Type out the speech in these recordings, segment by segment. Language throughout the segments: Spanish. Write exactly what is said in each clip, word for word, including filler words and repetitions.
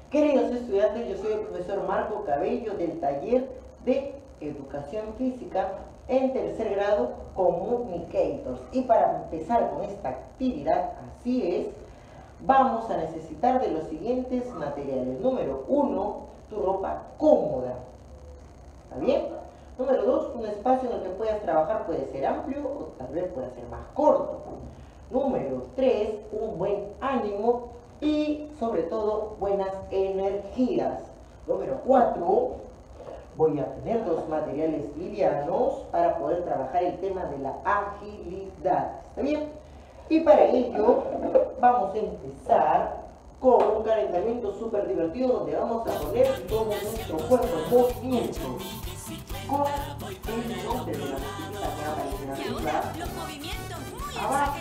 Queridos estudiantes, yo soy el profesor Marco Cabello del taller de Educación Física en tercer grado Communicators. Y para empezar con esta actividad, así es, vamos a necesitar de los siguientes materiales. Número uno, tu ropa cómoda. ¿Está bien? Número dos, un espacio en el que puedas trabajar puede ser amplio o tal vez pueda ser más corto. Número tres, un buen ánimo y sobre todo buenas energías. Número cuatro, voy a tener dos materiales livianos para poder trabajar el tema de la agilidad. ¿Está bien? Y para ello vamos a empezar con un calentamiento súper divertido donde vamos a poner todo nuestro cuerpo en movimiento. Con el nombre de la musiquita que aparece arriba, abajo,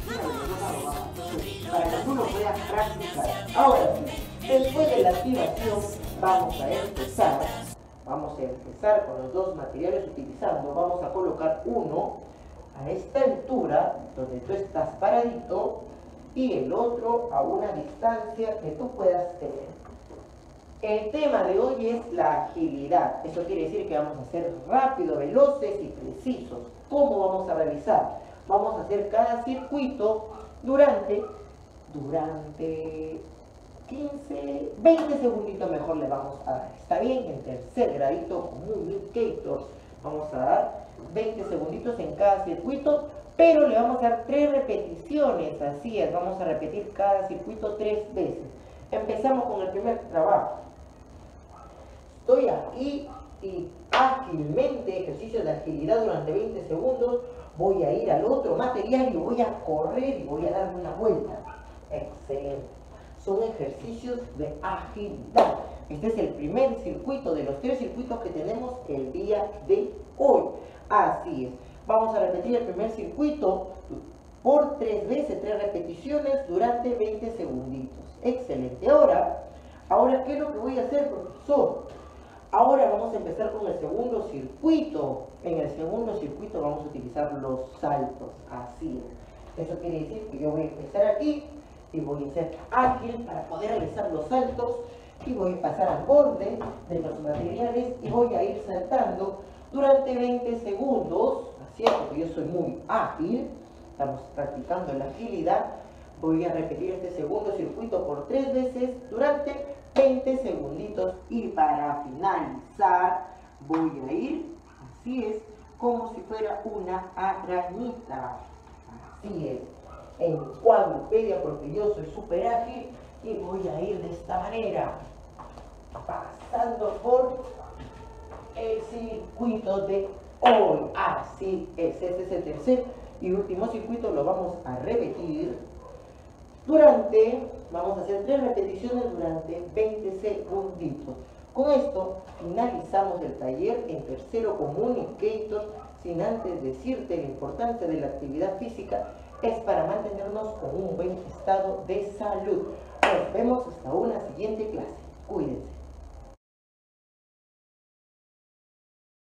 para que tú lo puedas practicar. Ahora sí, después de la activación vamos a empezar, vamos a empezar con los dos materiales utilizando, vamos a colocar uno a esta altura, donde tú estás paradito, y el otro a una distancia que tú puedas tener. El tema de hoy es la agilidad. Eso quiere decir que vamos a ser rápidos, veloces y precisos. ¿Cómo vamos a realizar? Vamos a hacer cada circuito durante, durante quince, veinte segunditos mejor le vamos a dar. ¿Está bien? En tercer gradito Communicators vamos a dar veinte segunditos en cada circuito, pero le vamos a dar tres repeticiones. Así es, vamos a repetir cada circuito tres veces. Empezamos con el primer trabajo. Estoy aquí y ágilmente, ejercicio de agilidad durante veinte segundos, voy a ir al otro material y voy a correr y voy a darme una vuelta. Excelente. Son ejercicios de agilidad. Este es el primer circuito de los tres circuitos que tenemos el día de hoy. Así es. Vamos a repetir el primer circuito por tres veces, tres repeticiones durante veinte segunditos. Excelente. Ahora, ahora ¿qué es lo que voy a hacer, profesor? Ahora vamos a empezar con el segundo circuito. En el segundo circuito vamos a utilizar los saltos. Así es. Eso quiere decir que yo voy a empezar aquí y voy a ser ágil para poder realizar los saltos y voy a pasar al borde de los materiales y voy a ir saltando durante veinte segundos. Así es, porque yo soy muy ágil. Estamos practicando la agilidad. Voy a repetir este segundo circuito por tres veces durante veinte segunditos y para finalizar voy a ir, así es, como si fuera una arañita. Así es, en cuadrupedia porque yo soy súper ágil y voy a ir de esta manera, pasando por el circuito de hoy. Así es, este es el tercer y último circuito, lo vamos a repetir durante, vamos a hacer tres repeticiones durante veinte segunditos. Con esto finalizamos el taller en tercero Communicators, sin antes decirte la importancia de la actividad física es para mantenernos con un buen estado de salud. Nos vemos hasta una siguiente clase. Cuídense.